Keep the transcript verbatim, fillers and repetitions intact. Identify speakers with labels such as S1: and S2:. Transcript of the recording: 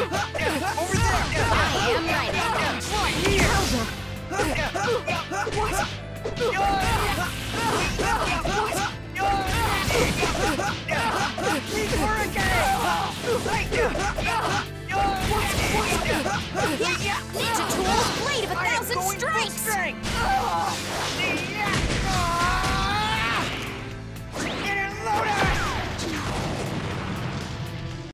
S1: Over there!
S2: I am ready.
S1: Right here!
S2: Ninja tool, blade of a thousand strikes!